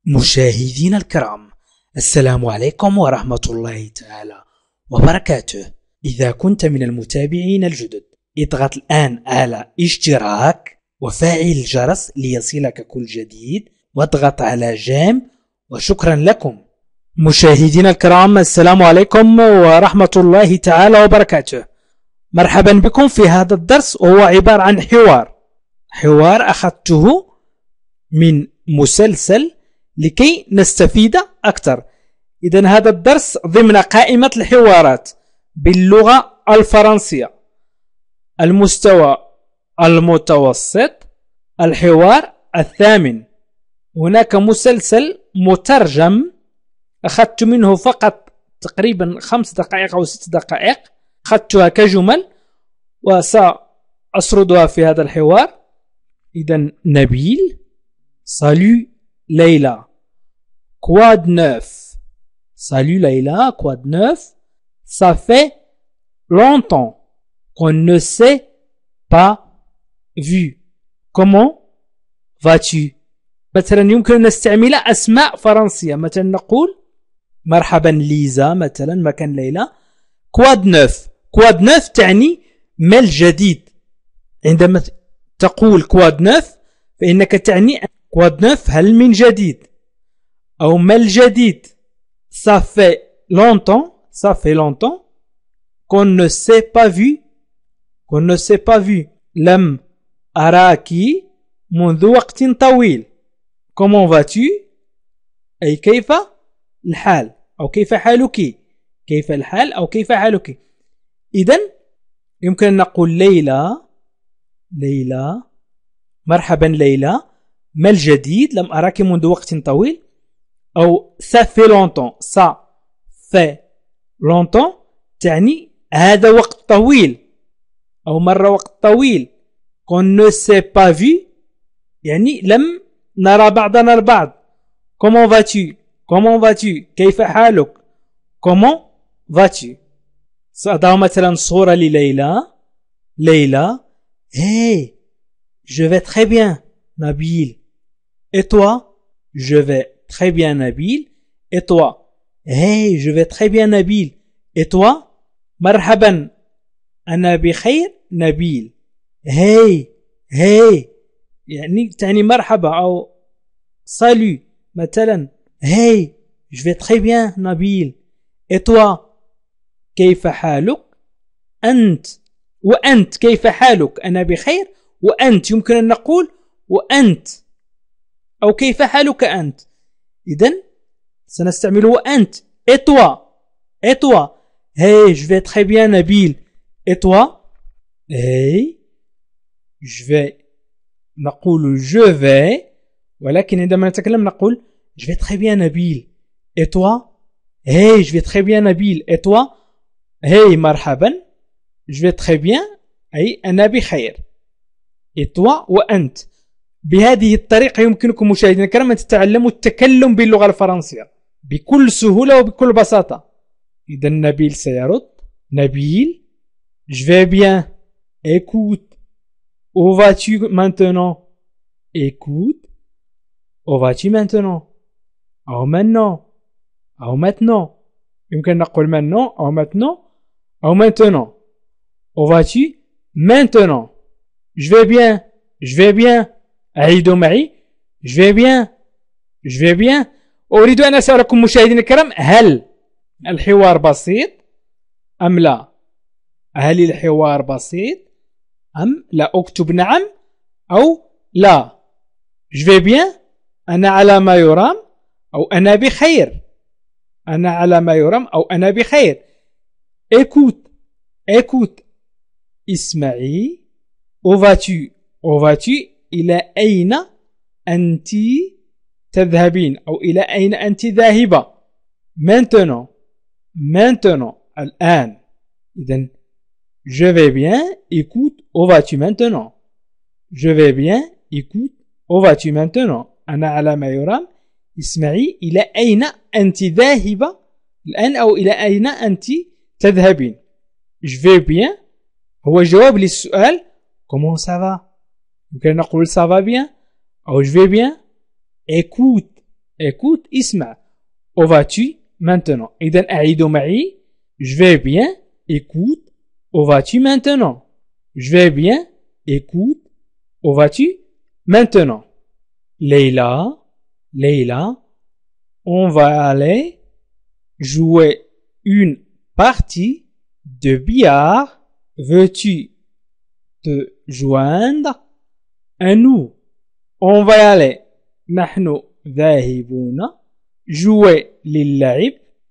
مشاهدينا الكرام، السلام عليكم ورحمة الله تعالى وبركاته. إذا كنت من المتابعين الجدد اضغط الآن على اشتراك وفعل الجرس ليصلك كل جديد واضغط على جيم، وشكرا لكم. مشاهدينا الكرام، السلام عليكم ورحمة الله تعالى وبركاته. مرحبا بكم في هذا الدرس، وهو عبارة عن حوار أخذته من مسلسل لكي نستفيد أكثر. إذن هذا الدرس ضمن قائمة الحوارات باللغة الفرنسية، المستوى المتوسط، الحوار الثامن. هناك مسلسل مترجم أخذت منه فقط تقريبا 5 دقائق أو 6 دقائق، أخذتها كجمل وسأسردها في هذا الحوار. إذن نبيل: Salut Leïla, quoi de neuf? Salut Leïla, quoi de neuf? Ça fait longtemps qu'on ne s'est pas vu. Comment vas-tu? مثلا يمكن أن نستعمل أسماء فرنسية، مثلا نقول مرحبا ليزا مثلا مكان ليلى. quoi de neuf؟ quoi de neuf تعني ما الجديد. عندما تقول quoi de neuf فإنك تعني quoi de neuf هل من جديد أو ما الجديد. ça fait longtemps qu'on ne s'est pas vu. لم أراك منذ وقت طويل. comment vas-tu أي كيف الحال أو كيف حالك. كيف الحال أو كيف حالك. إذن يمكن أن نقول ليلى مرحبا ليلى، ما الجديد؟ لم أراك منذ وقت طويل. أو ça fait longtemps تعني هذا وقت طويل أو مر وقت طويل. qu'on ne s'est pas vu يعني لم نرى بعضنا البعض. comment vas-tu كيف حالك. comment vas-tu. سأضع مثلا صورة ليلى: hey, je vais très bien Nabil, et toi? Je vais très bien Nabil, et toi? hey, je vais très bien Nabil, et toi? مرحبا أنا بخير نبيل. hey يعني تعني مرحبا أو salut. مثلا hey, je vais très bien Nabil, et toi? كيف حالك أنت؟ وأنت كيف حالك؟ أنا بخير. وأنت يمكن أن نقول وأنت أو كيف حالك أنت. إذن سنستعمل وأنت. et toi hey, je vais très bien Nabil, et toi? hey, je vais نقول je vais، ولكن عندما نتكلم نقول je vais très bien Nabil, et toi? hey, je vais très bien Nabil, et toi? hey مرحبا je vais très bien أي أنا بخير. et toi وأنت. بهذه الطريقة يمكنكم مشاهدينا الكرام أن تتعلموا التكلم باللغة الفرنسية بكل سهولة وبكل بساطة. إذا نبيل سيرد: نبيل je vais bien. écoute, où vas-tu maintenant? écoute, où vas-tu maintenant. أو maintenant يمكن نقول maintenant أو maintenant أو maintenant. où vas-tu maintenant. je vais bien أعيدوا معي: je vais bien. أريد أن أسألكم مشاهدينا الكرام، هل الحوار بسيط أم لا؟ هل الحوار بسيط أم لا؟ أكتب نعم أو لا. je vais bien أنا على ما يرام أو أنا بخير. أنا على ما يرام أو أنا بخير. écoute اسمعي. où vas-tu إلى أين أنت تذهبين أو إلى أين أنت ذاهبة. maintenant الآن. إذن je vais bien. écoute, où vas-tu maintenant. je vais bien. écoute, où vas-tu maintenant. أنا على ما يرام. اسمعي إلى أين أنت ذاهبة الآن أو إلى أين أنت تذهبين. je vais bien هو جواب للسؤال comment ça va. يمكن نقول ça va bien أو je vais bien. écoute écoute, اسمع. Où vas-tu maintenant? إذن أعيدوا معي. Je vais bien, écoute. Où vas-tu maintenant? Je vais bien, écoute. Où vas-tu maintenant? Leïla, on va aller jouer une partie de billard. Veux-tu te joindre à nous? On va aller. نحن ذاهبون. jouer للعب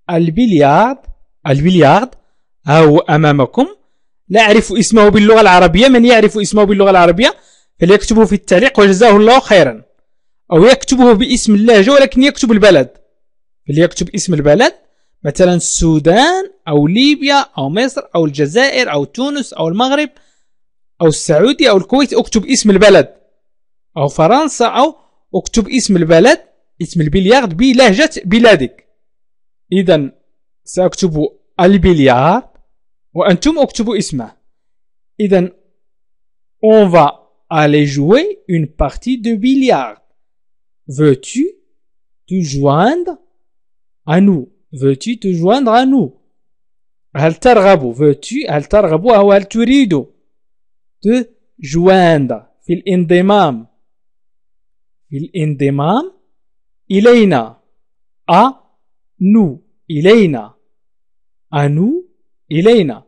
البليارد هو أمامكم. لا أعرف اسمه باللغة العربية. من يعرف اسمه باللغة العربية فليكتبه في التعليق وجزاه الله خيرا، أو يكتبه باسم اللهجة ولكن يكتب البلد. فليكتب اسم البلد مثلا السودان أو ليبيا أو مصر أو الجزائر أو تونس أو المغرب أو السعودية أو الكويت. اكتب اسم البلد، أو فرنسا، أو اكتب اسم البلد، اسم البليارد بلهجة بلادك. إذن سأكتب البليارد وأنتم اكتبوا اسمه. إذن on va aller jouer une partie de billard. Veux-tu te joindre à nous? Veux-tu te joindre à nous? هل ترغب؟ veux-tu هل ترغب أو هل تريد؟ te joindre في الانضمام. في الانضمام إلينا. à nous إلينا. à nous إلينا.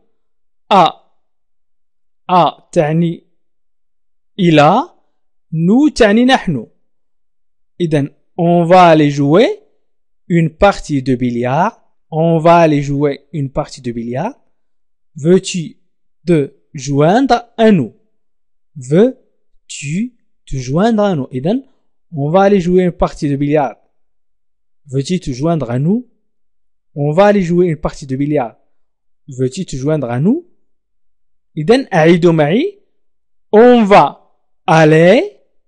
à تعني إلى، nous تعني نحن. إذن on va aller jouer une partie de billard. On va aller jouer une partie de billard. Veux-tu te joindre à nous? Veux-tu te joindre à nous? إذن on va aller jouer une partie de billard. Veux-tu te joindre à nous? On va aller jouer une partie de billard. Veux-tu te joindre à nous? إذن أعيدوا معي. On va aller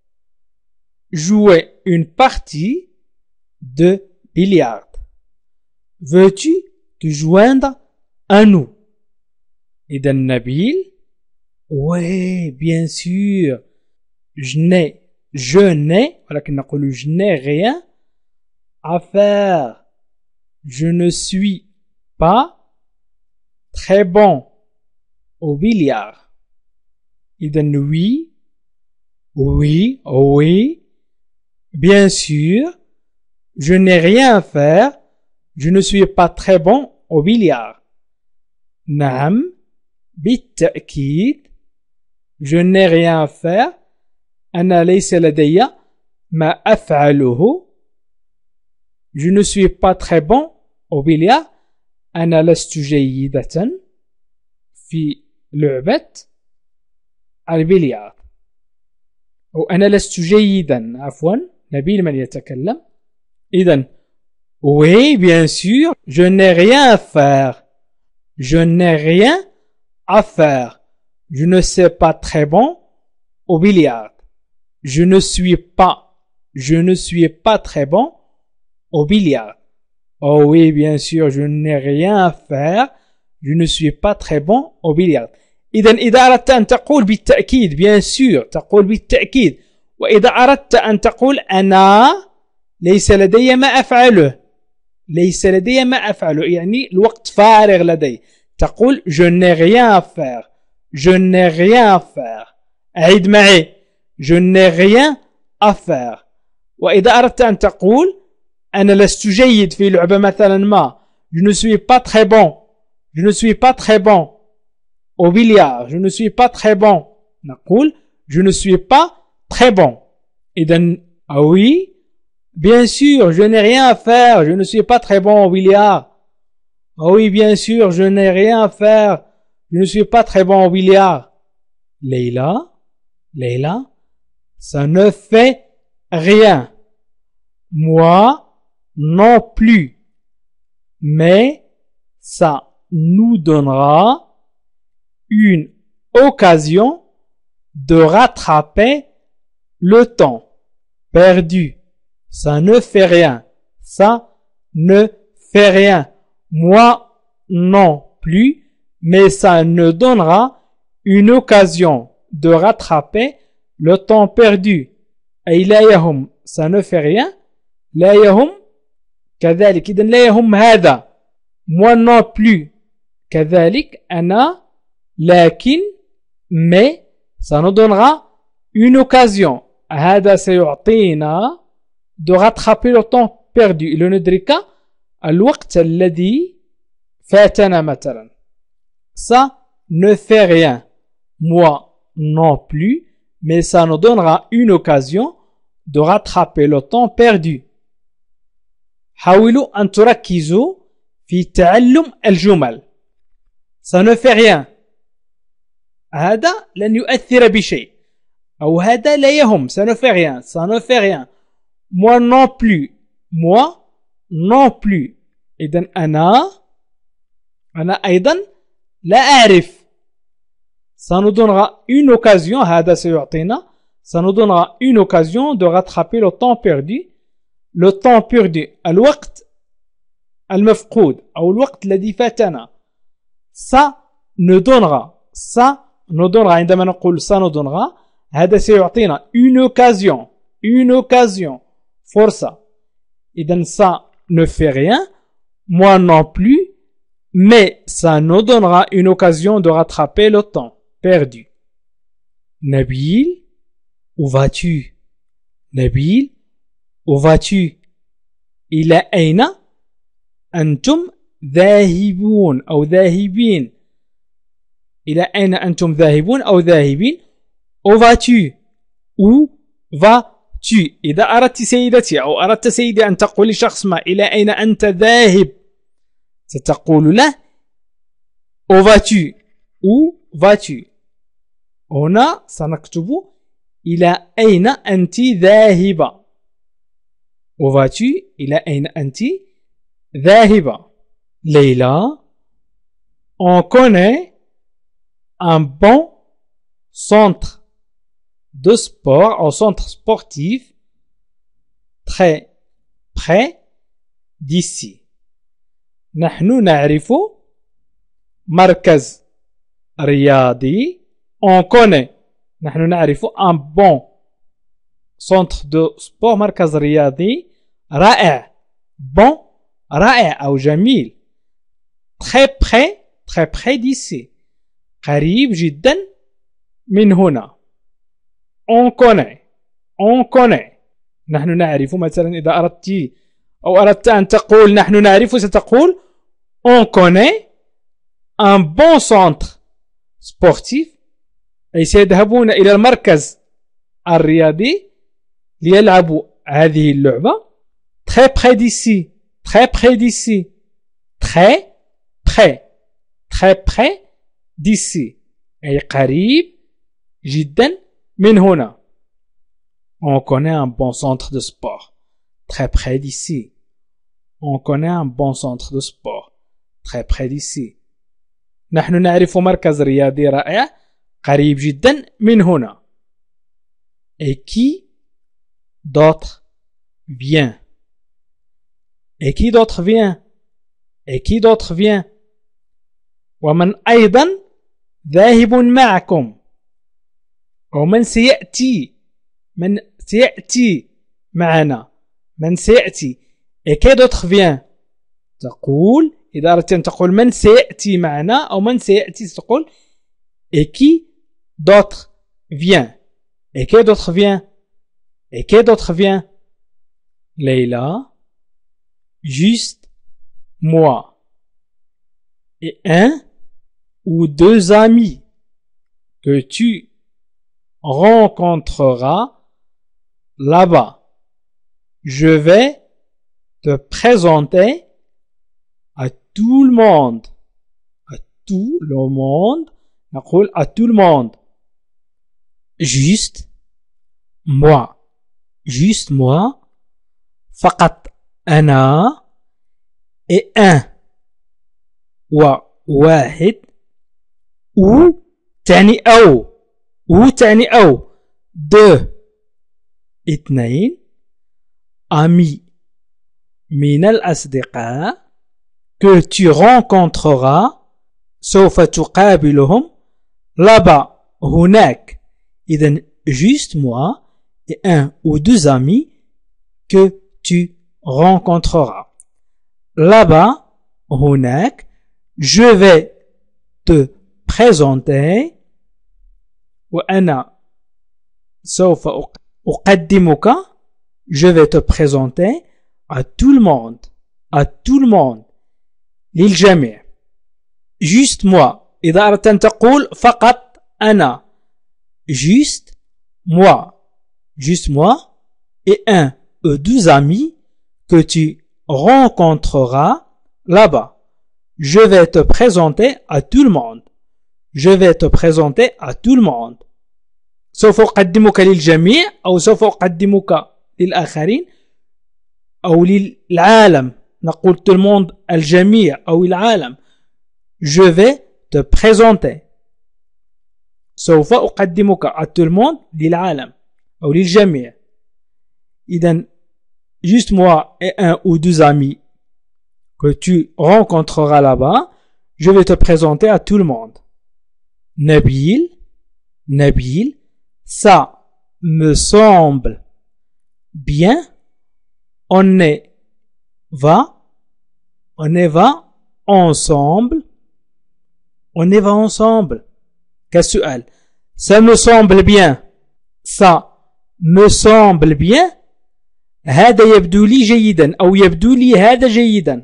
jouer une partie de billard. Veux-tu te joindre à nous? إذن نبيل. Oui, bien sûr. Je n'ai, ولكن نقول je n'ai rien à faire. Je ne suis pas très bon au billard. إذن oui, bien sûr. Je n'ai rien à faire. Je ne suis pas très bon au billard. نعم بالتأكيد. Je n'ai rien à faire. أنا ليس لدي ما أفعله. Je ne suis pas très bon au billard. أنا لست جيدة في لعبة البلياردو. أو أنا لست جيدا، عفوا، نبيل من يتكلم. إذن oui, bien sûr. Je n'ai rien à faire. Je n'ai rien à faire. Je ne sais pas très bon au billard. Je ne suis pas très bon au billard. Oh oui, bien sûr, je n'ai rien à faire. Je ne suis pas très bon au billard. إذا أردت أن تقول بالتأكيد bien sûr تقول بالتأكيد. وإذا أردت أن تقول أنا ليس لدي ما أفعله، ليس لدي ما أفعله يعني الوقت فارغ لدي، تقول je n'ai rien à faire. Je n'ai rien à faire. أعيد معي. Je n'ai rien à faire. وإذا أردت أن تقول أنا لست جيد في لعبة مثلا ما، je ne suis pas très bon. Je ne suis pas très bon au billard. Je ne suis pas très bon. نقول je ne suis pas très bon. إذن ah oui, bien sûr, je n'ai rien à faire. Je ne suis pas très bon au billard. Ah oui, bien sûr, je n'ai rien à faire. Je ne suis pas très bon au billard. Leïla, ça ne fait rien. Moi non plus. Mais ça nous donnera une occasion de rattraper le temps perdu. Ça ne fait rien. Ça ne fait rien. Moi non plus. Mais ça nous donnera une occasion de rattraper le temps perdu. أي لا يهم ça ne fait rien. لا يهم كذلك إذن لا يهم هذا moi non plus كذلك أنا لكن mais ça nous donnera une occasion هذا سيعطينا de rattraper le temps perdu لندرك الوقت الذي فاتنا مثلا ça ne fait rien moi non plus mais ça nous donnera une occasion de rattraper le temps perdu حاولوا أن تركزوا في تعلم الجمل ça ne fait rien هذا لن يؤثر بشيء أو هذا لا يهم ça ne fait rien ça ne fait rien moi non plus moi non plus إذن أنا أيضا لا أعرف ça nous donnera une occasion هذا سيعطينا ça nous donnera une occasion de rattraper le temps perdu le temps perdu الوقت المفقود أو الوقت الذي فاتنا ça nous donnera عندما نقول ça nous donnera هذا سيعطينا une occasion فرصة إذن ça ne fait rien moi non plus mais ça nous donnera une occasion de rattraper le temps perdu Nabil où vas-tu Nabil où vas-tu إلى أين أنتم ذاهبون أو ذاهبين إلى أين أنتم ذاهبون أو ذاهبين où vas-tu où vas-tu إذا أردت سيدتي أو أردت سيدي أن تقول لشخص ما إلى أين أنت ذاهب ستقول له où vas-tu où vas-tu هنا سنكتب إلى أين أنت ذاهبة où vas-tu إلى أين أنت ذاهبة Leïla on connaît un bon centre de sport un centre sportif très près d'ici نحن نعرف مركز رياضي on connaît نحن نعرف un bon centre de sport مركز رياضي رائع bon رائع أو جميل très près d'ici قريب جدا من هنا on connaît نحن نعرف مثلا إذا أردت أو أردت أن تقول نحن نعرف ستقول on connaît un bon centre sportif أي سيذهبون إلى المركز الرياضي ليلعبوا هذه اللعبة très près d'ici très près d'ici أي قريب جدا من هنا on connaît un bon centre de sport très près d'ici on connaît un bon centre de sport très près d'ici نحن نعرف مركز رياضي رائع قريب جدا من هنا et qui d'autre vient et qui d'autre vient ومن أيضا ذاهب معكم ومن سيأتي معنا من سيأتي et qui d'autre vient تقول إذا أردت أن تقول من سيأتي معنا أو من سيأتي تقول et qui d'autre vient et qui d'autre vient Leïla juste moi et un ou deux amis que tu rencontreras là-bas. Je vais te présenter à tout le monde. نقول à tout le monde. Juste moi. فقط أنا et un وواحد تعني أو deux اثنين amis من الأصدقاء que tu rencontreras سوف تقابلهم là-bas هناك إذن juste moi et un ou deux amis que tu rencontrera. Là-bas, هناك, je vais te présenter. وأنا سوف أقدمك. Je vais te présenter à tout le monde. À tout le monde. للجميع. Juste moi. إذا أردت أن تقول فقط أنا. Juste moi. Juste moi et un ou deux amis que tu rencontreras là-bas. Je vais te présenter à tout le monde. Je vais te présenter à tout le monde. سوف أقدمك للجميع أو سوف أقدمك للآخرين أو للعالم. نقول tout le monde الجميع أو العالم. Je vais te présenter. سوف أقدمك à tout le monde للعالم أو للجميع. إذن juste moi et un ou deux amis que tu rencontreras là-bas, je vais te présenter à tout le monde. Nabil, ça me semble bien. On y va ensemble. On y va ensemble. كالسؤال. Ça me semble bien. Ça me semble bien. هذا يبدو لي جيدا أو يبدو لي هذا جيدا.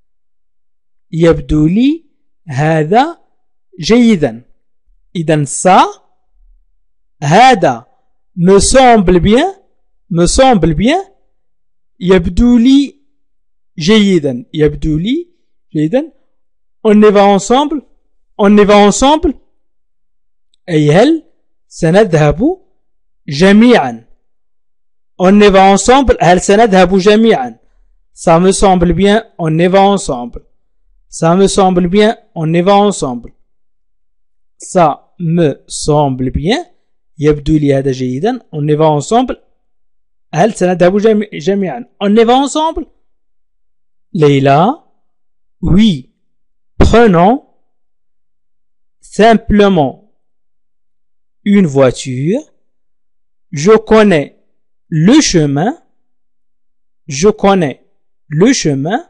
يبدو لي هذا جيدا. إذن ça هذا me semble bien. Me semble bien. يبدو لي جيدا. يبدو لي جيدا. On y va ensemble. On y va ensemble. أي هل سنذهب جميعا. On y va ensemble. هل سنذهب جميعا. Ça me semble bien. On y va ensemble. Ça me semble bien. On y va ensemble. Ça me semble bien. يبدو لي هذا جيدا. On y va ensemble. هل سنذهب جميعا. On y va ensemble. Leïla. Oui. Prenons simplement une voiture. Je connais le chemin. Je connais le chemin.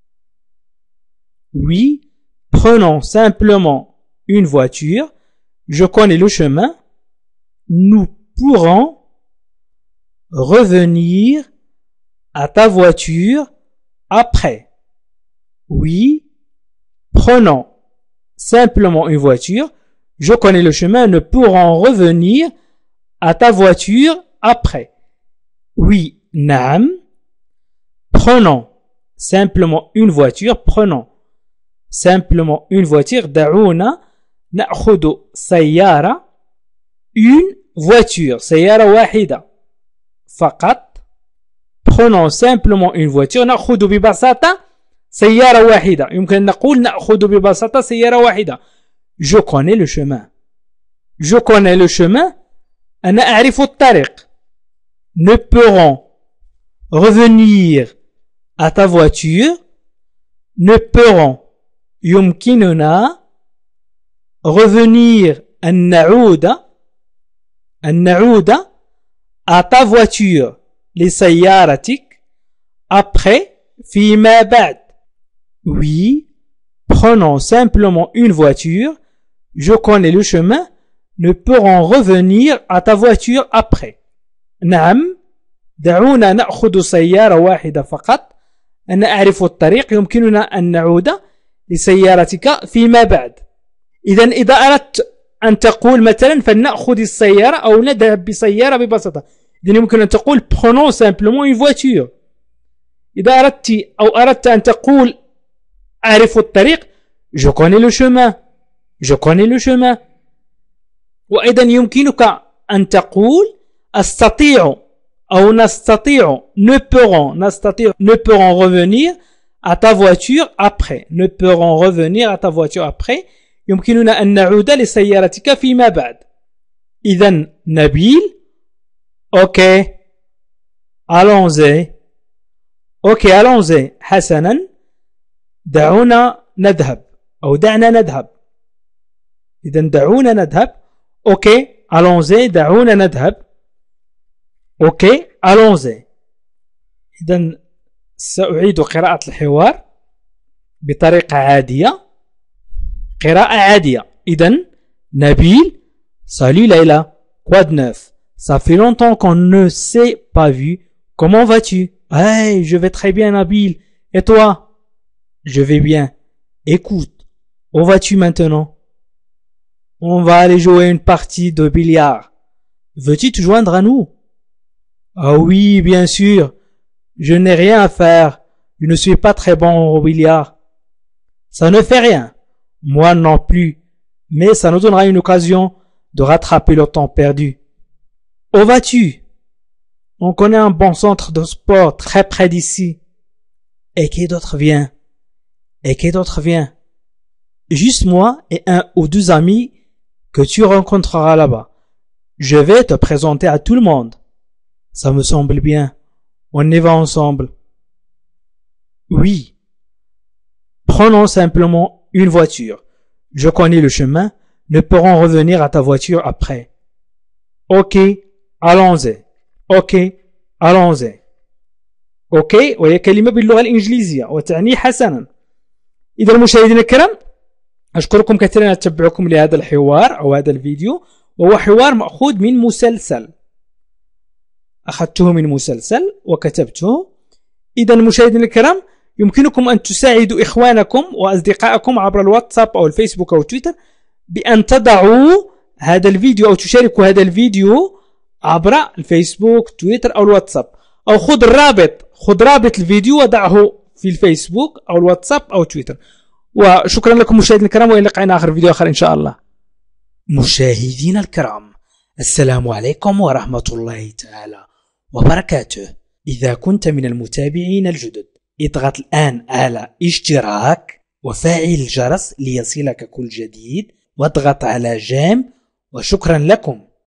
Oui. Prenons simplement une voiture. Je connais le chemin. Nous pourrons revenir à ta voiture après. Oui. Prenons simplement une voiture. Je connais le chemin. Nous pourrons revenir à ta voiture après. Oui. Naam. Prenons simplement une voiture. Prenons simplement une voiture. دعونا نأخذ سيارة. Une voiture. سيارة واحدة. فقط. Prenons simplement une voiture. نأخذ ببساطة سيارة واحدة. يمكن نقول نأخذ ببساطة سيارة واحدة. Je connais le chemin. Je connais le chemin. أنا أعرف الطريق. Nous pourrons revenir à ta voiture. Nous pourrons يمكننا revenir أن نعود à ta voiture لسيارتك après فيما بعد. Oui, prenons simplement une voiture. Je connais le chemin. Nous pourrons revenir à ta voiture après. نعم. دعونا نأخذ سيارة واحدة فقط. أنا أعرف الطريق. يمكننا أن نعود لسيارتك فيما بعد. إذا أردت أن تقول مثلا فلنأخذ السيارة أو نذهب بسيارة ببساطة. إذن يمكن أن تقول prenons simplement une voiture. إذا أردت أن تقول أعرف الطريق je connais le chemin. Je connais le chemin. وأيضا يمكنك أن تقول أستطيع أو نستطيع nous pourrons revenir à ta voiture après. Nous pourrons revenir à ta voiture après. يمكننا أن نعود لسيارتك فيما بعد. إذن نبيل. Ok. Allons-y. Ok, allons-y. حسنا. دعونا نذهب أو دعنا نذهب. إذن دعونا نذهب. Ok, allons-y. دعونا نذهب. Ok, allons-y. إذن سأعيد قراءة الحوار بطريقة عادية. قراءة عادية. إذن نبيل: Salut Leïla, quoi de neuf? Ça fait longtemps qu'on ne s'est pas vu. Comment vas-tu? Hey, je vais très bien Nabil. Et toi? Je vais bien. Écoute, où vas-tu maintenant? On va aller jouer une partie de billard. Veux-tu te joindre à nous? Ah oui, bien sûr. Je n'ai rien à faire. Je ne suis pas très bon au billard. Ça ne fait rien. Moi non plus. Mais ça nous donnera une occasion de rattraper le temps perdu. Où vas-tu? On connaît un bon centre de sport très près d'ici. Et qui d'autre vient? Et qui d'autre vient? Juste moi et un ou deux amis que tu rencontreras là-bas. Je vais te présenter à tout le monde. Ça me semble bien. On y va ensemble. Oui. Prenons simplement une voiture. Je connais le chemin. Nous pourrons revenir à ta voiture après. Ok, allons-y. Ok, allons-y. Ok, وهي كلمة باللغة الإنجليزية وتعني حسنا. إذا المشاهدين الكرام، أشكركم كثيرا على تتبعكم لهذا الحوار أو هذا الفيديو، وهو حوار مأخوذ من مسلسل. أخذته من مسلسل وكتبته. إذا المشاهدين الكرام، يمكنكم أن تساعدوا إخوانكم وأصدقائكم عبر الواتساب أو الفيسبوك أو تويتر بأن تضعوا هذا الفيديو أو تشاركوا هذا الفيديو عبر الفيسبوك، تويتر أو الواتساب، أو خذ رابط الفيديو وضعه في الفيسبوك أو الواتساب أو تويتر. وشكرا لكم مشاهدينا الكرام، وإلى لقائنا آخر فيديو آخر إن شاء الله. مشاهدينا الكرام، السلام عليكم ورحمة الله تعالى وبركاته. إذا كنت من المتابعين الجدد، اضغط الآن على اشتراك وفعل الجرس ليصلك كل جديد، واضغط على جيم، وشكرا لكم.